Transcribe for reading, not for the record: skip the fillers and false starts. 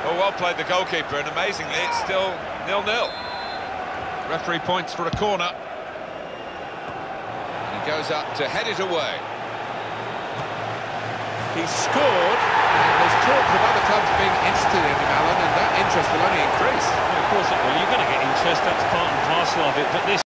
Well played the goalkeeper, and amazingly, it's still 0-0. Referee points for a corner. He goes up to head it away. He's scored, and there's talk of other clubs being interested in him, Alan, and that interest will only increase. Well, of course it will. You're going to get interest, that's part and parcel of it, but this